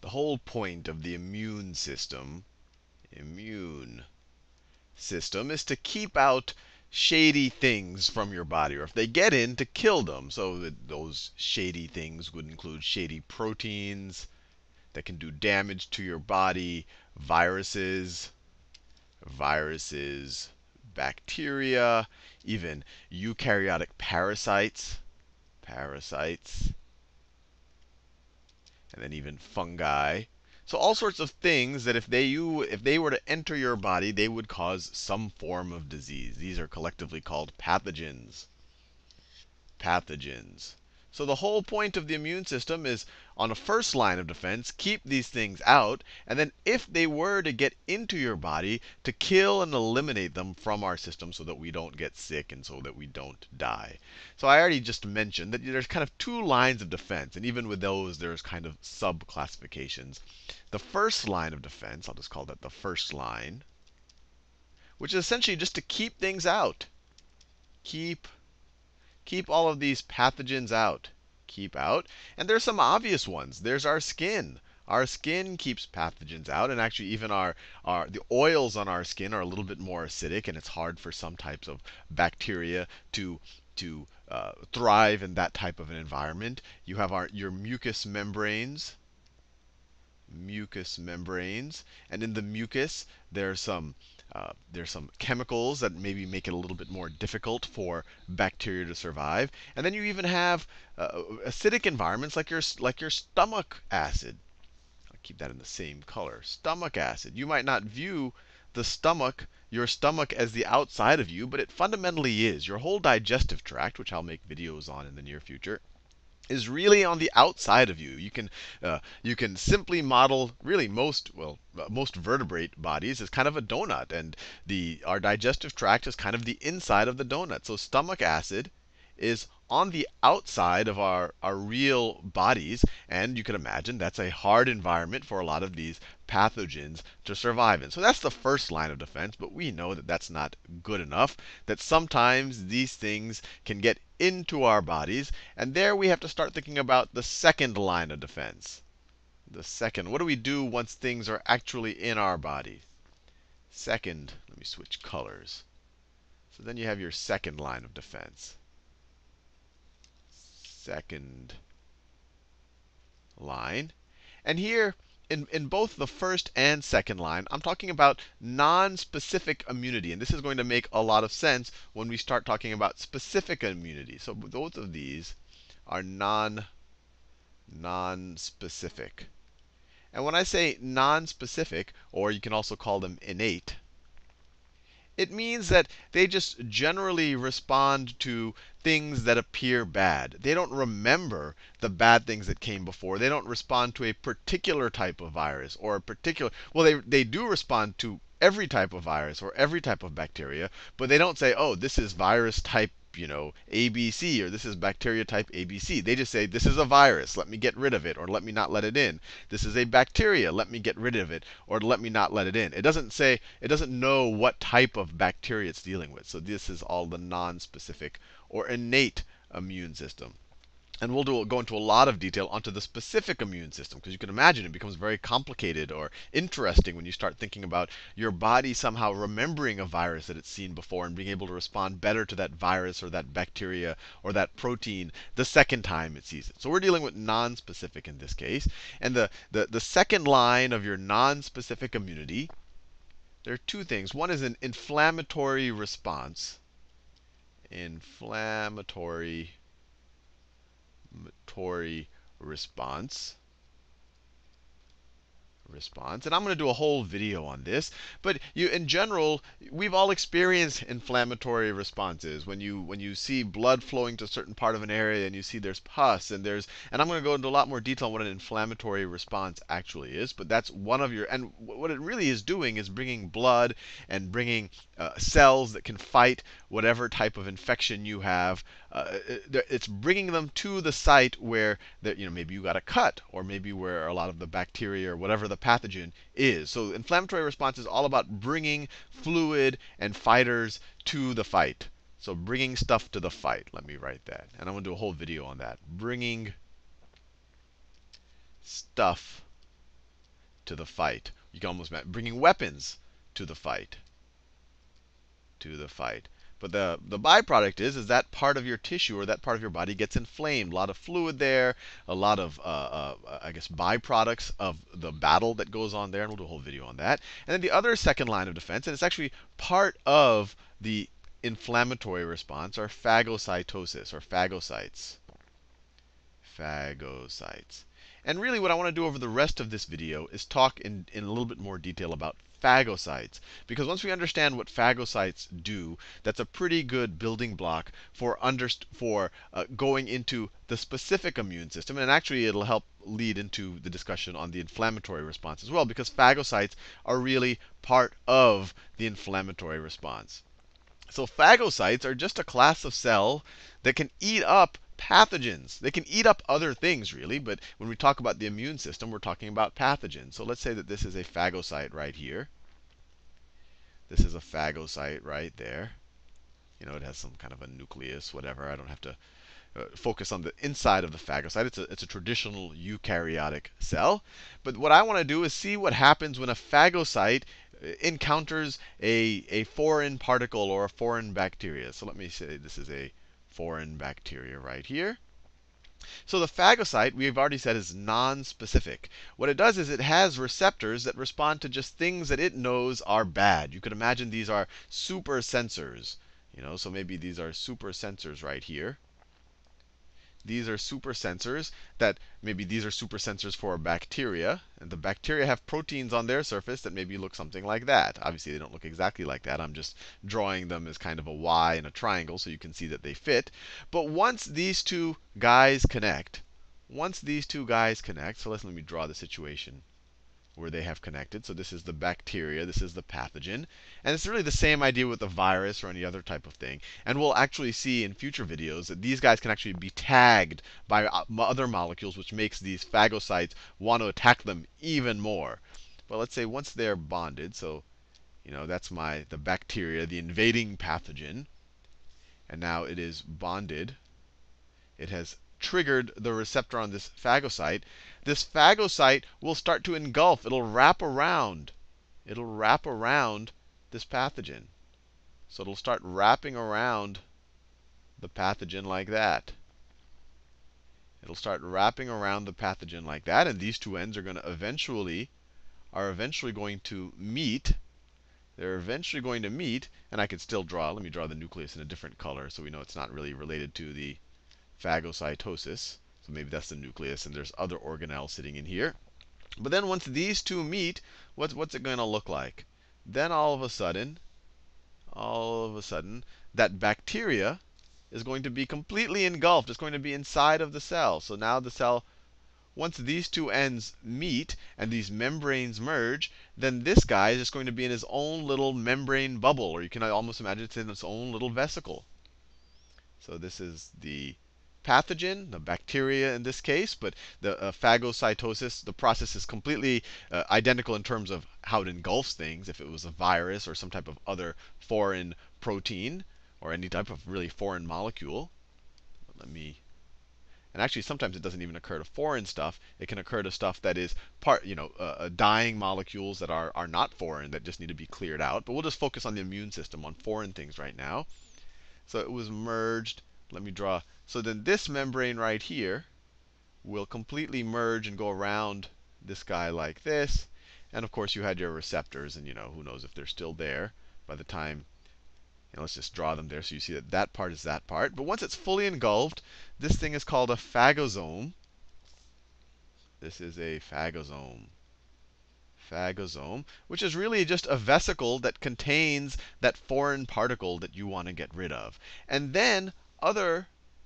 the whole point of the immune system is to keep out shady things from your body, or if they get in, to kill them. So that those shady things would include shady proteins that can do damage to your body, viruses, bacteria, even eukaryotic parasites, and then even fungi. So all sorts of things that if they were to enter your body, they would cause some form of disease. These are collectively called pathogens. So the whole point of the immune system is, on a first line of defense, keep these things out, and then if they were to get into your body, to kill and eliminate them from our system so that we don't get sick and so that we don't die. So I already just mentioned that there's kind of two lines of defense, and even with those, there's kind of sub-classifications. The first line of defense, I'll just call that the first line, which is essentially just to keep things out. Keep all of these pathogens out. Keep out. And there's some obvious ones. There's our skin. Our skin keeps pathogens out, and actually even the oils on our skin are a little bit more acidic, and it's hard for some types of bacteria to thrive in that type of an environment. You have your mucous membranes. And in the mucus, there's some chemicals that maybe make it a little bit more difficult for bacteria to survive. And then you even have acidic environments like your stomach acid. I'll keep that in the same color. Stomach acid. You might not view your stomach as the outside of you, but it fundamentally is. Your whole digestive tract, which I'll make videos on in the near future, is really on the outside of you. You can simply model really most vertebrate bodies as kind of a donut, and our digestive tract is kind of the inside of the donut. So stomach acid is on the outside of our real bodies, and you can imagine that's a hard environment for a lot of these pathogens to survive in. So that's the first line of defense, but we know that that's not good enough, that sometimes these things can get into our bodies, and there we have to start thinking about the second line of defense. The second, what do we do once things are actually in our body? Second, let me switch colors. So then you have your second line of defense. Second line. And here, in both the first and second line, I'm talking about non-specific immunity. And this is going to make a lot of sense when we start talking about specific immunity. So both of these are non-specific. And when I say non-specific, or you can also call them innate, it means that they just generally respond to things that appear bad. They don't remember the bad things that came before. They don't respond to a particular type of virus or a particular, well, they do respond to every type of virus or every type of bacteria, but they don't say, oh, this is virus type ABC, or this is bacteria type ABC. They just say, this is a virus, let me get rid of it, or let me not let it in. This is a bacteria, let me get rid of it, or let me not let it in. It doesn't know what type of bacteria it's dealing with. So this is all the non-specific or innate immune system. And we'll go into a lot of detail onto the specific immune system, because you can imagine it becomes very complicated or interesting when you start thinking about your body somehow remembering a virus that it's seen before and being able to respond better to that virus or that bacteria or that protein the second time it sees it. So we're dealing with non-specific in this case. And the second line of your non-specific immunity, there are two things. One is an inflammatory response. Inflammatory response. And I'm going to do a whole video on this. But in general, we've all experienced inflammatory responses. When you see blood flowing to a certain part of an area and you see there's pus and I'm going to go into a lot more detail on what an inflammatory response actually is. But that's one of and what it really is doing is bringing blood and bringing cells that can fight whatever type of infection you have. It's bringing them to the site where maybe you got a cut, or maybe where a lot of the bacteria or whatever the pathogen is. So inflammatory response is all about bringing fluid and fighters to the fight. So bringing stuff to the fight. Let me write that. And I'm going to do a whole video on that. Bringing stuff to the fight. You can almost imagine bringing weapons to the fight. To the fight. But the byproduct is that part of your tissue or that part of your body gets inflamed. A lot of fluid there, a lot of, I guess, byproducts of the battle that goes on there. And we'll do a whole video on that. And then the other second line of defense, and it's actually part of the inflammatory response, are phagocytosis or phagocytes. Phagocytes. And really what I want to do over the rest of this video is talk in a little bit more detail about phagocytes. Because once we understand what phagocytes do, that's a pretty good building block for going into the specific immune system. And actually it'll help lead into the discussion on the inflammatory response as well, because phagocytes are really part of the inflammatory response. So phagocytes are just a class of cell that can eat up pathogens. They can eat up other things, really, but when we talk about the immune system, we're talking about pathogens. So let's say that this is a phagocyte right here. This is a phagocyte right there. You know, it has some kind of a nucleus, whatever. I don't have to focus on the inside of the phagocyte. It's a traditional eukaryotic cell. But what I want to do is see what happens when a phagocyte encounters a foreign particle or a foreign bacteria. So let me say this is a foreign bacteria right here. So the phagocyte, we've already said, is non-specific. What it does is it has receptors that respond to just things that it knows are bad. You could imagine these are super sensors. You know, so maybe these are super sensors right here. These are super sensors that maybe these are super sensors for a bacteria. And the bacteria have proteins on their surface that maybe look something like that. Obviously, they don't look exactly like that. I'm just drawing them as kind of a Y and a triangle so you can see that they fit. But once these two guys connect, so let me draw the situation where they have connected. So this is the bacteria, this is the pathogen. And it's really the same idea with the virus or any other type of thing. And we'll actually see in future videos that these guys can actually be tagged by other molecules, which makes these phagocytes want to attack them even more. But let's say once they're bonded, so that's the bacteria, the invading pathogen. And now it is bonded. It has triggered the receptor on this phagocyte. This phagocyte will start to engulf. It'll wrap around. It'll wrap around this pathogen. So it'll start wrapping around the pathogen like that. It'll start wrapping around the pathogen like that, and these two ends are going to eventually going to meet. They're eventually going to meet, and I could still draw. Let me draw the nucleus in a different color so we know it's not really related to the phagocytosis. So maybe that's the nucleus, and there's other organelles sitting in here. But then once these two meet, what's it going to look like? Then all of a sudden, that bacteria is going to be completely engulfed. It's going to be inside of the cell. So now the cell, once these two ends meet and these membranes merge, then this guy is just going to be in his own little membrane bubble, or you can almost imagine it's in its own little vesicle. So this is the pathogen, the bacteria in this case, but the phagocytosis, the process is completely identical in terms of how it engulfs things. If it was a virus or some type of other foreign protein or any type of really foreign molecule. And actually, sometimes it doesn't even occur to foreign stuff. It can occur to stuff that is dying molecules that are not foreign, that just need to be cleared out. But we'll just focus on the immune system, on foreign things right now. So it was merged. Let me draw. So then this membrane right here will completely merge and go around this guy like this. And of course, you had your receptors, and who knows if they're still there by the time. Let's just draw them there so you see that that part is that part. But once it's fully engulfed, this thing is called a phagosome. This is a phagosome. Phagosome, which is really just a vesicle that contains that foreign particle that you want to get rid of. And then other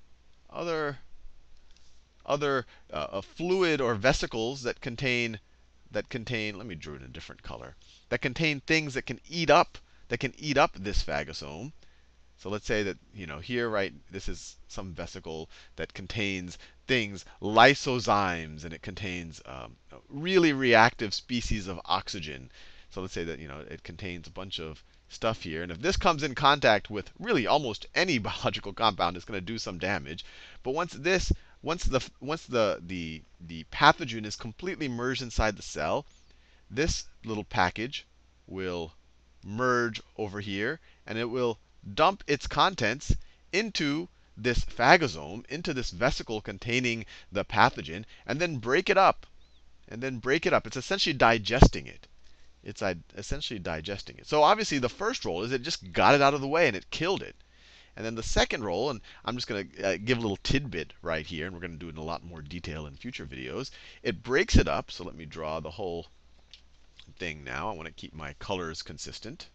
fluid or vesicles that contain, let me draw it in a different color, that contain things that can eat up this phagosome. So let's say that, here, right, this is some vesicle that contains things, lysozymes, and it contains really reactive species of oxygen. So let's say that, it contains a bunch of stuff here. And if this comes in contact with really almost any biological compound, it's going to do some damage. But once the pathogen is completely merged inside the cell, this little package will merge over here, and it will dump its contents into this phagosome, into this vesicle containing the pathogen, and then break it up. It's essentially digesting it. It's essentially digesting it. So obviously the first role is it just got it out of the way and it killed it. And then the second role, and I'm just going to give a little tidbit right here, and we're going to do it in a lot more detail in future videos. It breaks it up. So let me draw the whole thing now. I want to keep my colors consistent.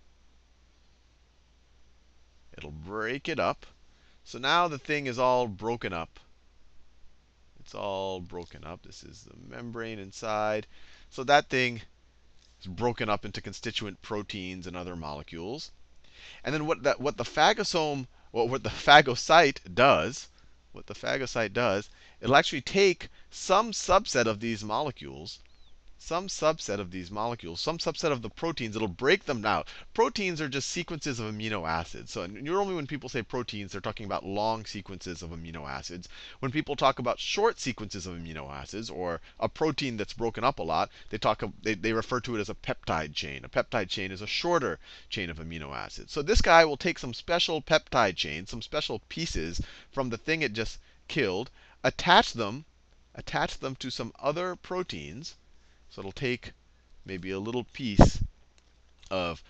It'll break it up. So now the thing is all broken up. It's all broken up. This is the membrane inside. So that thing is broken up into constituent proteins and other molecules. And then what the phagosome, or what the phagocyte does, it'll actually take some subset of these molecules, some subset of the proteins. It'll break them out. Proteins are just sequences of amino acids. So normally when people say proteins, they're talking about long sequences of amino acids. When people talk about short sequences of amino acids, or a protein that's broken up a lot, they refer to it as a peptide chain. A peptide chain is a shorter chain of amino acids. So this guy will take some special peptide chains, some special pieces from the thing it just killed, attach them to some other proteins. So it'll take maybe a little piece of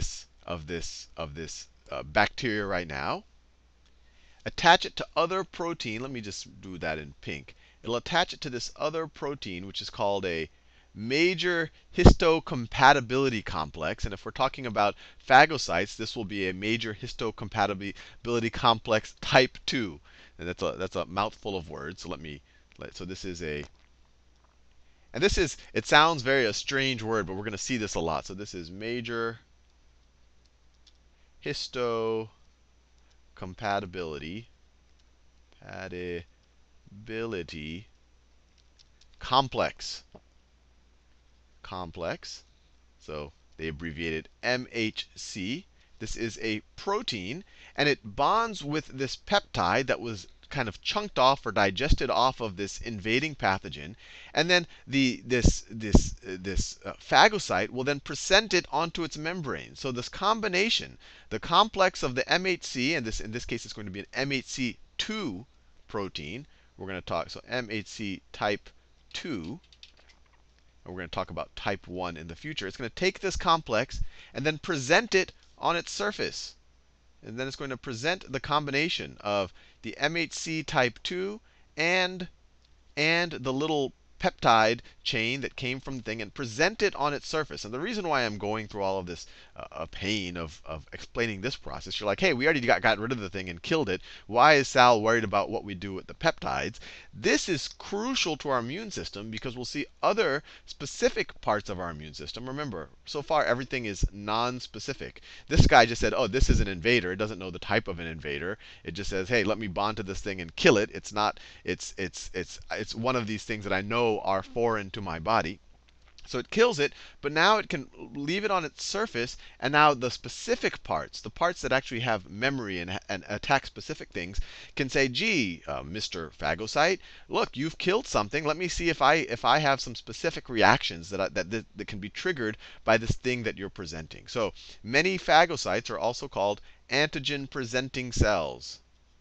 this bacteria right now, attach it to other protein. Let me just do that in pink. It'll attach it to this other protein, which is called a major histocompatibility complex. And if we're talking about phagocytes, this will be a major histocompatibility complex type 2. And that's a mouthful of words. So this is a And it sounds very a strange word, but we're going to see this a lot. So this is major histocompatibility complex. So they abbreviated MHC. This is a protein, and it bonds with this peptide that was kind of chunked off or digested off of this invading pathogen, and then this phagocyte will then present it onto its membrane. So this combination, the complex of the MHC, and in this case it's going to be an MHC II protein. We're going to talk so MHC type 2. And we're going to talk about type 1 in the future. It's going to take this complex and then present it on its surface. And then it's going to present the combination of the MHC type 2 and the little peptide chain that came from the thing, and present it on its surface. And the reason why I'm going through all of this pain of explaining this process, you're like, hey, we already got rid of the thing and killed it. Why is Sal worried about what we do with the peptides? This is crucial to our immune system because we'll see other specific parts of our immune system. Remember, so far everything is non-specific. This guy just said, oh, this is an invader. It doesn't know the type of an invader. It just says, hey, let me bond to this thing and kill it. It's one of these things that I know are foreign to my body. So it kills it, but now it can leave it on its surface, and now the specific parts, the parts that actually have memory and attack specific things, can say, gee, Mr. Phagocyte, look, you've killed something. Let me see if I have some specific reactions that can be triggered by this thing that you're presenting. So many phagocytes are also called antigen-presenting cells.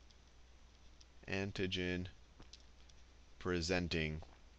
Antigen-presenting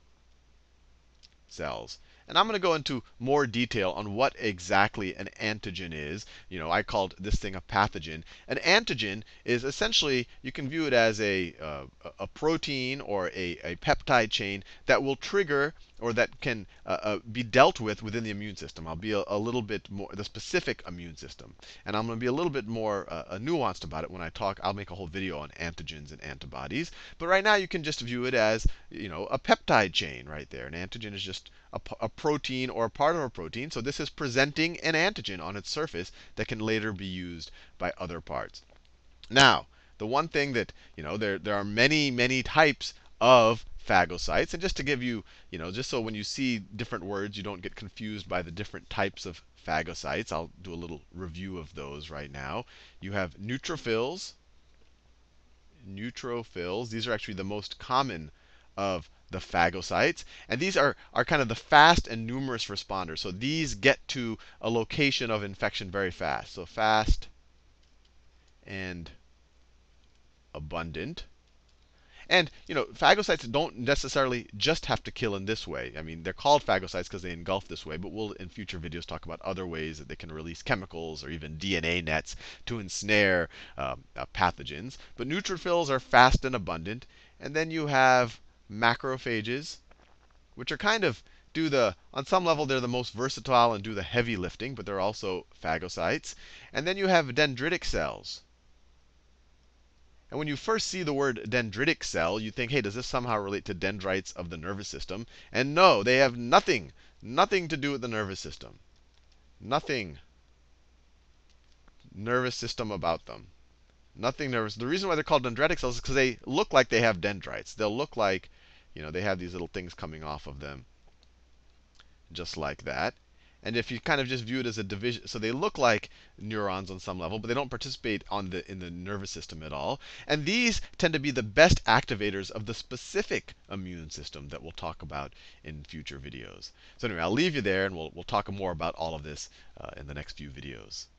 cells. And I'm going to go into more detail on what exactly an antigen is. I called this thing a pathogen. An antigen is essentially, you can view it as a protein or a peptide chain that will trigger, or that can be dealt with within the immune system. I'll be a little bit more, the specific immune system. And I'm going to be a little bit more nuanced about it when I talk. I'll make a whole video on antigens and antibodies. But right now you can just view it as, a peptide chain right there. An antigen is just a protein or a part of a protein. So this is presenting an antigen on its surface that can later be used by other parts. Now, the one thing that, there are many types of phagocytes. And just to give you, just so when you see different words, you don't get confused by the different types of phagocytes, I'll do a little review of those right now. You have neutrophils. These are actually the most common of the phagocytes. And these are kind of the fast and numerous responders. So these get to a location of infection very fast. So fast and abundant. And phagocytes don't necessarily just have to kill in this way. I mean, they're called phagocytes because they engulf this way, but we'll in future videos talk about other ways that they can release chemicals or even DNA nets to ensnare pathogens. But neutrophils are fast and abundant. And then you have macrophages, which are kind of on some level, they're the most versatile and do the heavy lifting, but they're also phagocytes. And then you have dendritic cells. And when you first see the word dendritic cell, you think, hey, does this somehow relate to dendrites of the nervous system? And no, they have nothing to do with the nervous system. Nothing nervous system about them. Nothing nervous. The reason why they're called dendritic cells is because they look like they have dendrites. They'll look like, they have these little things coming off of them, just like that. And if you kind of just view it as a division, so they look like neurons on some level, but they don't participate in the nervous system at all. And these tend to be the best activators of the specific immune system that we'll talk about in future videos. So anyway, I'll leave you there, and we'll talk more about all of this in the next few videos.